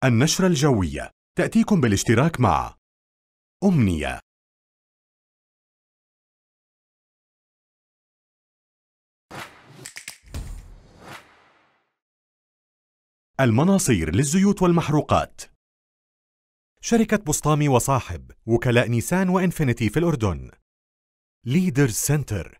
النشرة الجوية تأتيكم بالاشتراك مع أمنية. المناصير للزيوت والمحروقات. شركة بسطامي وصاحب، وكلاء نيسان وإنفينيتي في الأردن. ليدرز سنتر.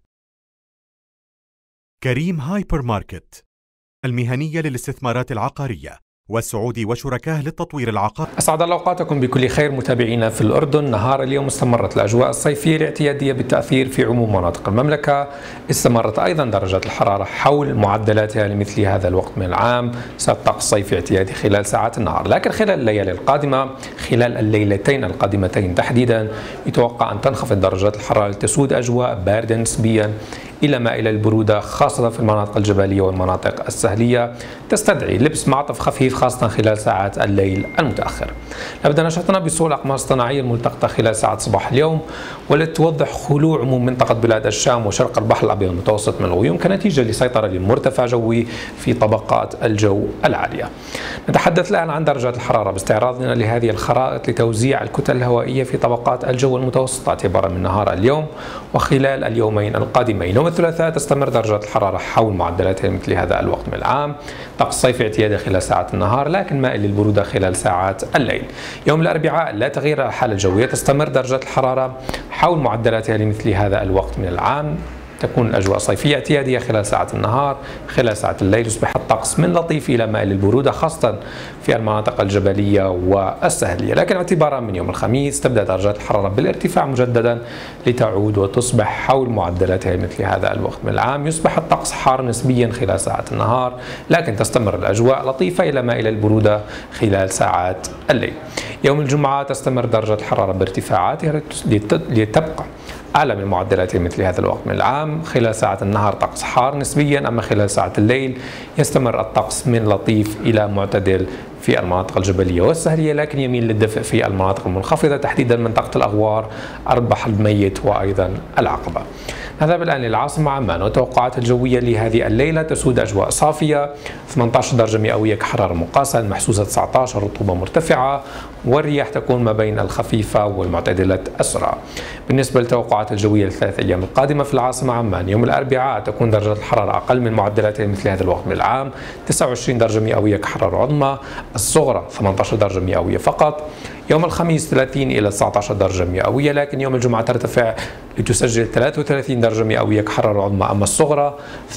كريم هايبر ماركت، المهنية للاستثمارات العقارية، والسعودي وشركاه للتطوير العقاري. أسعد الله أوقاتكم بكل خير متابعينا في الأردن. نهار اليوم استمرت الأجواء الصيفية الاعتيادية بالتأثير في عموم مناطق المملكة. استمرت أيضا درجات الحرارة حول معدلاتها لمثل هذا الوقت من العام. الطقس صيفي اعتيادي خلال ساعات النهار، لكن خلال الليالي القادمة، خلال الليلتين القادمتين تحديدا، يتوقع أن تنخفض درجات الحرارة لتسود أجواء باردة نسبيا إلى ما إلى البرودة، خاصة في المناطق الجبلية والمناطق السهلية، تستدعي لبس معطف خفيف خاصة خلال ساعات الليل المتأخر. نبدأ نشاطنا بصور الأقمار الصناعية الملتقطة خلال ساعات صباح اليوم، والتي توضح خلوع عموم منطقة بلاد الشام وشرق البحر الأبيض المتوسط من الغيوم كنتيجة لسيطرة لمرتفع جوي في طبقات الجو العالية. نتحدث الآن عن درجات الحرارة باستعراضنا لهذه الخرائط لتوزيع الكتل الهوائية في طبقات الجو المتوسطة اعتبارا من نهار اليوم وخلال اليومين القادمين. يوم الثلاثاء تستمر درجات الحرارة حول معدلاتها مثل هذا الوقت من العام. طقس صيفي اعتيادي خلال ساعات النهار، لكن مائل للبرودة خلال ساعات الليل. يوم الأربعاء لا تغيير الحالة الجوية، تستمر درجات الحرارة حول معدلاتها لمثل هذا الوقت من العام. تكون الأجواء صيفية اعتيادية خلال ساعات النهار. خلال ساعات الليل يصبح الطقس من لطيف إلى مائل للبرودة خاصة في المناطق الجبلية والسهلية، لكن اعتبارا من يوم الخميس تبدأ درجات الحرارة بالارتفاع مجددا لتعود وتصبح حول معدلاتها مثل هذا الوقت من العام. يصبح الطقس حار نسبيا خلال ساعات النهار، لكن تستمر الأجواء لطيفة إلى مائل البرودة خلال ساعات الليل. يوم الجمعة تستمر درجة الحرارة بارتفاعاتها لتبقى أعلى من معدلات مثل هذا الوقت من العام. خلال ساعات النهار طقس حار نسبيا، أما خلال ساعات الليل يستمر الطقس من لطيف إلى معتدل في المناطق الجبلية والسهلية، لكن يميل للدفء في المناطق المنخفضة تحديدا منطقة الأغوار، البحر الميت، وأيضا العقبة. نذهب الآن للعاصمة عمان والتوقعات الجوية لهذه الليلة. تسود أجواء صافية، 18 درجة مئوية كحرارة مقاسة، المحسوسة 19، الرطوبة مرتفعة، والرياح تكون ما بين الخفيفة والمعتدلة السرعة. بالنسبة للتوقعات الجوية للثلاث أيام القادمة في العاصمة عمان، يوم الأربعاء تكون درجة الحرارة أقل من معدلاتها مثل هذا الوقت من العام، 29 درجة مئوية كحرارة عظمى، الصغرى 18 درجة مئوية فقط. يوم الخميس 30 إلى 19 درجة مئوية، لكن يوم الجمعة ترتفع لتسجل 33 درجة مئوية كحرارة عظمى، أما الصغرى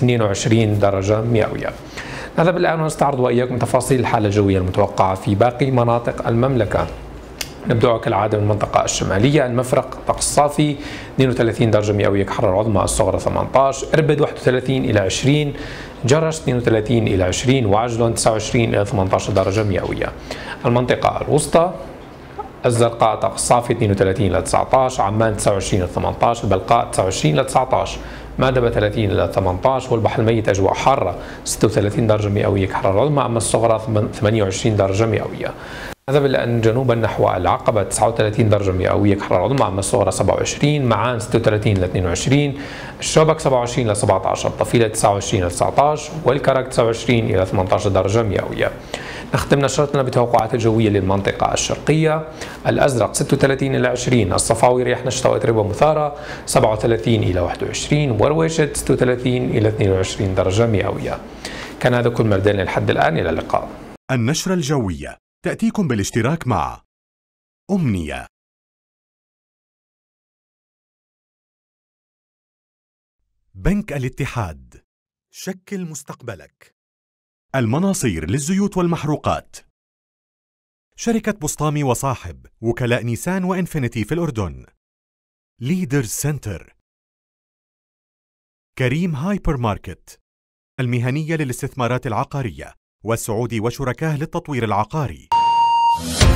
22 درجة مئوية. نذهب الآن ونستعرض وإياكم تفاصيل الحالة الجوية المتوقعة في باقي مناطق المملكة. نبدأ كالعادة من المنطقة الشمالية. المفرق طقس صافي، 32 درجة مئوية كحرارة عظمى، الصغرى 18، إربد 31 إلى 20، جرش 32 إلى 20، وعجلون 29 إلى 18 درجة مئوية. المنطقة الوسطى الزرقاء طقس صافي 32 إلى 19، عمان 29 إلى 18، البلقاء 29 إلى 19، مادبة 30 إلى 18، والبحر الميت أجواء حارة 36 درجة مئوية كحرارة عظمى، أما الصغرى 28 درجة مئوية. نذهب الآن جنوبا نحو العقبة، 39 درجة مئوية كحرارة عظمى، أما الصغرى 27، معان 36 إلى 22، الشوبك 27 إلى 17، الطفيلة 29 إلى 19، والكرك 29 إلى 18 درجة مئوية. نختم نشرتنا بتوقعات الجوية للمنطقة الشرقية. الأزرق 36 إلى 20، الصفاوي رياح نشطة وأتربة مثارة 37 إلى 21، ورويشد 36 إلى 22 درجة مئوية. كان هذا كل ما لدينا لحد الآن، إلى اللقاء. النشرة الجوية تأتيكم بالاشتراك مع أمنية. بنك الاتحاد، شكل مستقبلك. المناصير للزيوت والمحروقات. شركة بسطامي وصاحب، وكلاء نيسان وإنفينيتي في الأردن. ليدرز سنتر. كريم هايبر ماركت، المهنية للاستثمارات العقارية، والسعودي وشركاه للتطوير العقاري.